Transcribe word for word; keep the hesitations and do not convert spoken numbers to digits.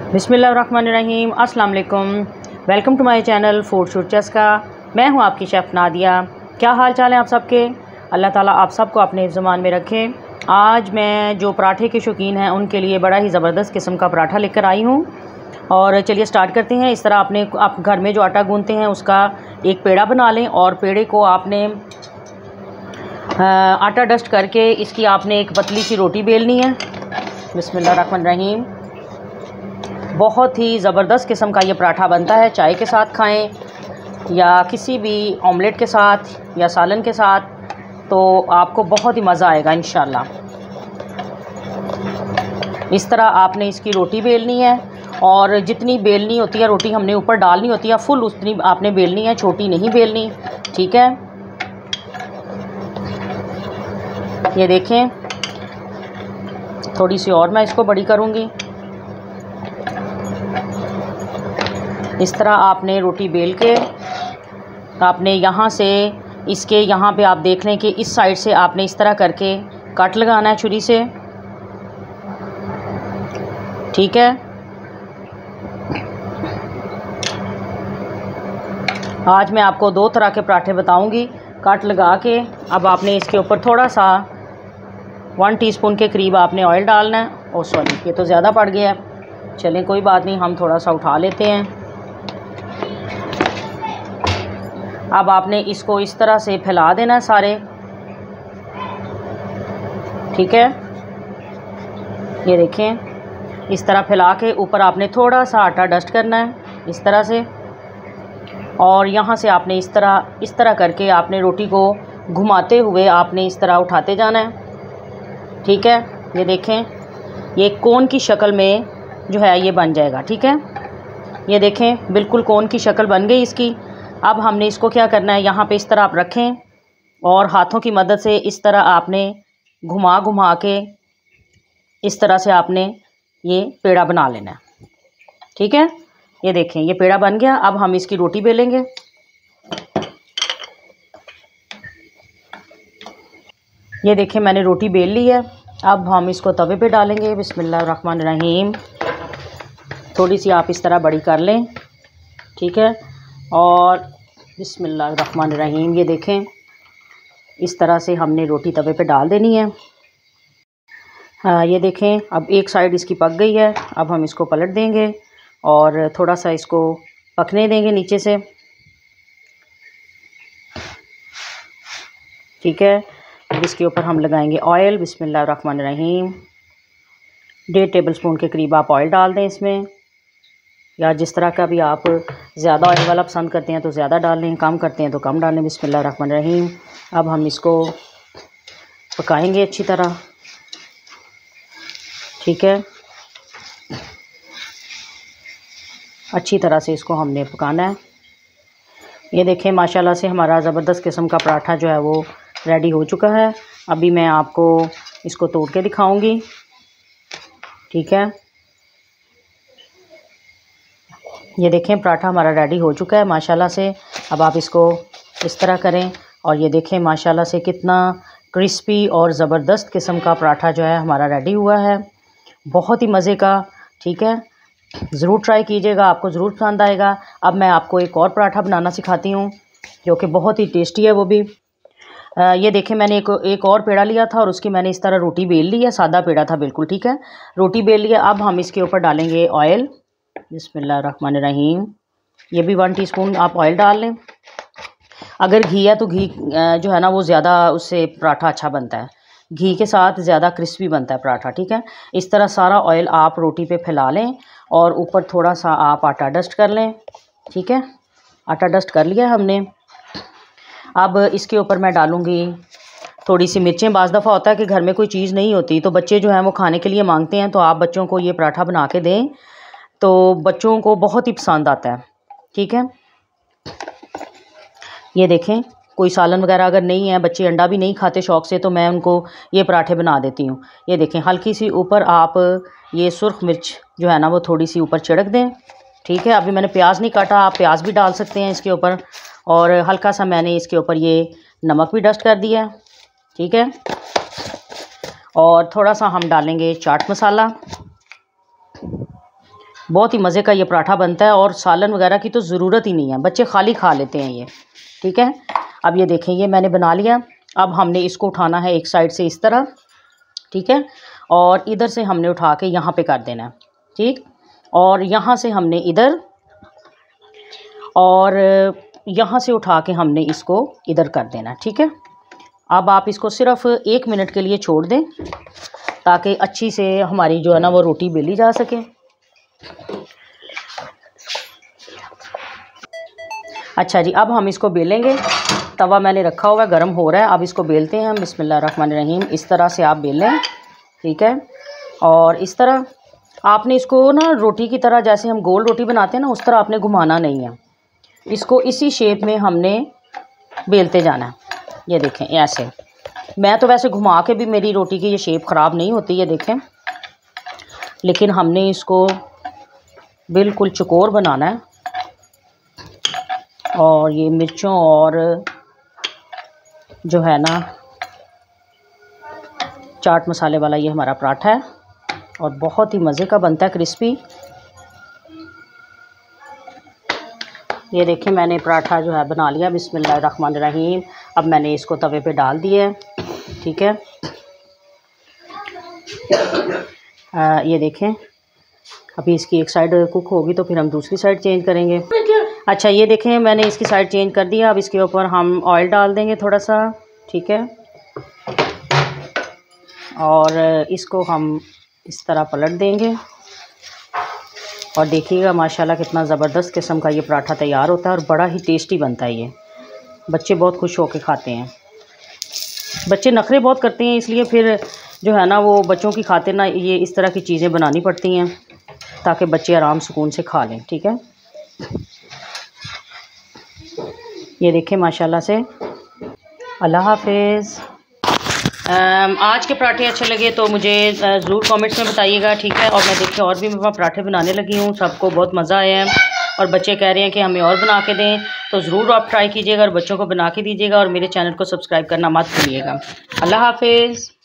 बिस्मिल्लाहिर्रहमानिर्रहीम, अस्सलाम वालेकुम। Welcome to my channel food शूचर्स का। मैं हूं आपकी शेफ़ नादिया। क्या हाल चाल है आप सबके? अल्लाह ताला आप सबको अपने ज़मान में रखे। आज मैं जो पराठे के शौकीन हैं उनके लिए बड़ा ही ज़बरदस्त किस्म का पराठा लेकर आई हूं। और चलिए स्टार्ट करते हैं। इस तरह आपने आप घर में जो आटा गूंथते हैं उसका एक पेड़ा बना लें और पेड़े को आपने आटा डस्ट करके इसकी आपने एक पतली सी रोटी बेलनी है। बिस्मिल्लाहिर्रहमानिर्रहीम। बहुत ही ज़बरदस्त किस्म का ये पराठा बनता है। चाय के साथ खाएं या किसी भी ऑमलेट के साथ या सालन के साथ, तो आपको बहुत ही मज़ा आएगा इंशाल्लाह। इस तरह आपने इसकी रोटी बेलनी है और जितनी बेलनी होती है रोटी हमने ऊपर डालनी होती है, फुल उतनी आपने बेलनी है, छोटी नहीं बेलनी। ठीक है, ये देखें, थोड़ी सी और मैं इसको बड़ी करूँगी। इस तरह आपने रोटी बेल के आपने यहाँ से इसके यहाँ पे आप देख लें कि इस साइड से आपने इस तरह करके कट लगाना है छुरी से। ठीक है, आज मैं आपको दो तरह के पराठे बताऊंगी। कट लगा के अब आपने इसके ऊपर थोड़ा सा वन टीस्पून के करीब आपने ऑयल डालना है। ओ सॉरी, ये तो ज़्यादा पड़ गया है। चलें कोई बात नहीं, हम थोड़ा सा उठा लेते हैं। अब आपने इसको इस तरह से फैला देना है सारे। ठीक है, ये देखें, इस तरह फैला के ऊपर आपने थोड़ा सा आटा डस्ट करना है इस तरह से। और यहाँ से आपने इस तरह इस तरह करके आपने रोटी को घुमाते हुए आपने इस तरह उठाते जाना है। ठीक है, ये देखें, ये कोन की शक्ल में जो है ये बन जाएगा। ठीक है, ये देखें, बिल्कुल कोन की शक्ल बन गई इसकी। अब हमने इसको क्या करना है, यहाँ पे इस तरह आप रखें और हाथों की मदद से इस तरह आपने घुमा घुमा के इस तरह से आपने ये पेड़ा बना लेना है। ठीक है, ये देखें, ये पेड़ा बन गया। अब हम इसकी रोटी बेलेंगे। ये देखें, मैंने रोटी बेल ली है। अब हम इसको तवे पे डालेंगे। बिस्मिल्लाहिर्रहमानिर्रहीम। थोड़ी सी आप इस तरह बड़ी कर लें। ठीक है, और बिस्मिल्लाहिर्रहमानिर्रहीम, ये देखें, इस तरह से हमने रोटी तवे पे डाल देनी है। हाँ, ये देखें, अब एक साइड इसकी पक गई है। अब हम इसको पलट देंगे और थोड़ा सा इसको पकने देंगे नीचे से। ठीक है, अब इसके ऊपर हम लगाएंगे ऑयल। बिस्मिल्लाहिर्रहमानिर्रहीम। डेढ़ टेबल स्पून के करीब आप ऑयल डाल दें इसमें, या जिस तरह का भी आप ज़्यादा ऑयल वाला पसंद करते हैं तो ज़्यादा डाल लें, कम करते हैं तो कम डाल लें। बिस्मिल्लाहिर्रहमानिर्रहीम। अब हम इसको पकाएंगे अच्छी तरह। ठीक है, अच्छी तरह से इसको हमने पकाना है। ये देखें, माशाल्लाह से हमारा ज़बरदस्त किस्म का पराठा जो है वो रेडी हो चुका है। अभी मैं आपको इसको तोड़ के दिखाऊंगी। ठीक है, ये देखें, पराठा हमारा रेडी हो चुका है माशाल्लाह से। अब आप इसको इस तरह करें और ये देखें माशाल्लाह से कितना क्रिस्पी और ज़बरदस्त किस्म का पराठा जो है हमारा रेडी हुआ है, बहुत ही मज़े का। ठीक है, ज़रूर ट्राई कीजिएगा, आपको ज़रूर पसंद आएगा। अब मैं आपको एक और पराठा बनाना सिखाती हूँ जो कि बहुत ही टेस्टी है वो भी। आ, ये देखें, मैंने एक एक और पेड़ा लिया था और उसकी मैंने इस तरह रोटी बेल ली है। सादा पेड़ा था बिल्कुल। ठीक है, रोटी बेल लिया। अब हम इसके ऊपर डालेंगे ऑयल। बिस्मिल्लाहिर्रहमानिर्रहीम। ये भी वन टीस्पून आप ऑयल डाल लें। अगर घी है तो घी जो है ना वो ज़्यादा, उससे पराठा अच्छा बनता है। घी के साथ ज़्यादा क्रिस्पी बनता है पराठा। ठीक है, इस तरह सारा ऑयल आप रोटी पे फैला लें और ऊपर थोड़ा सा आप आटा डस्ट कर लें। ठीक है, आटा डस्ट कर लिया हमने। अब इसके ऊपर मैं डालूँगी थोड़ी सी मिर्चें। बाज़ दफ़ा होता है कि घर में कोई चीज़ नहीं होती तो बच्चे जो हैं वो खाने के लिए मांगते हैं, तो आप बच्चों को ये पराठा बना के दें तो बच्चों को बहुत ही पसंद आता है। ठीक है, ये देखें, कोई सालन वगैरह अगर नहीं है, बच्चे अंडा भी नहीं खाते शौक़ से, तो मैं उनको ये पराठे बना देती हूँ। ये देखें, हल्की सी ऊपर आप ये सुर्ख मिर्च जो है ना वो थोड़ी सी ऊपर छिड़क दें। ठीक है, अभी मैंने प्याज नहीं काटा, आप प्याज भी डाल सकते हैं इसके ऊपर। और हल्का सा मैंने इसके ऊपर ये नमक भी डस्ट कर दिया है। ठीक है, और थोड़ा सा हम डालेंगे चाट मसाला। बहुत ही मज़े का ये पराठा बनता है और सालन वगैरह की तो ज़रूरत ही नहीं है, बच्चे खाली खा लेते हैं ये। ठीक है, अब ये देखें ये मैंने बना लिया। अब हमने इसको उठाना है एक साइड से इस तरह, ठीक है, और इधर से हमने उठा के यहाँ पे कर देना है, ठीक, और यहाँ से हमने इधर, और यहाँ से उठा के हमने इसको इधर कर देना है। ठीक है, अब आप इसको सिर्फ एक मिनट के लिए छोड़ दें ताकि अच्छी से हमारी जो है ना वो रोटी बेली जा सके। अच्छा जी, अब हम इसको बेलेंगे। तवा मैंने रखा हुआ है, गर्म हो रहा है। अब इसको बेलते हैं हम। बिस्मिल्लाहिर्रहमानिर्रहीम। इस तरह से आप बेल लें, ठीक है, और इस तरह आपने इसको ना रोटी की तरह, जैसे हम गोल रोटी बनाते हैं ना, उस तरह आपने घुमाना नहीं है। इसको इसी शेप में हमने बेलते जाना है। ये देखें ऐसे। मैं तो वैसे घुमा के भी मेरी रोटी की ये शेप ख़राब नहीं होती, ये देखें, लेकिन हमने इसको बिल्कुल चौकोर बनाना है। और ये मिर्चों और जो है ना चाट मसाले वाला ये हमारा पराठा है और बहुत ही मज़े का बनता है, क्रिस्पी। ये देखें मैंने पराठा जो है बना लिया। बिस्मिल्लाहिर्रहमानिर्रहीम। अब मैंने इसको तवे पे डाल दिया है, ठीक है। आ, ये देखें अभी इसकी एक साइड कुक होगी तो फिर हम दूसरी साइड चेंज करेंगे। अच्छा, ये देखें मैंने इसकी साइड चेंज कर दिया। अब इसके ऊपर हम ऑयल डाल देंगे थोड़ा सा, ठीक है, और इसको हम इस तरह पलट देंगे और देखिएगा माशाल्लाह कितना ज़बरदस्त किस्म का ये पराठा तैयार होता है और बड़ा ही टेस्टी बनता है ये। बच्चे बहुत खुश होकर खाते हैं। बच्चे नखरे बहुत करते हैं, इसलिए फिर जो है ना वो बच्चों की खातिर ना ये इस तरह की चीज़ें बनानी पड़ती हैं ताकि बच्चे आराम सुकून से खा लें, ठीक है। ये देखें माशाल्लाह से। अल्लाह हाफिज़। आज के पराठे अच्छे लगे तो मुझे ज़रूर कमेंट्स में बताइएगा, ठीक है। और मैं देखिए और भी मैं पराठे बनाने लगी हूँ, सबको बहुत मज़ा आया है और बच्चे कह रहे हैं कि हमें और बना के दें, तो ज़रूर आप ट्राई कीजिएगा और बच्चों को बना के दीजिएगा और मेरे चैनल को सब्सक्राइब करना मत भूलिएगा। अल्लाह हाफिज़।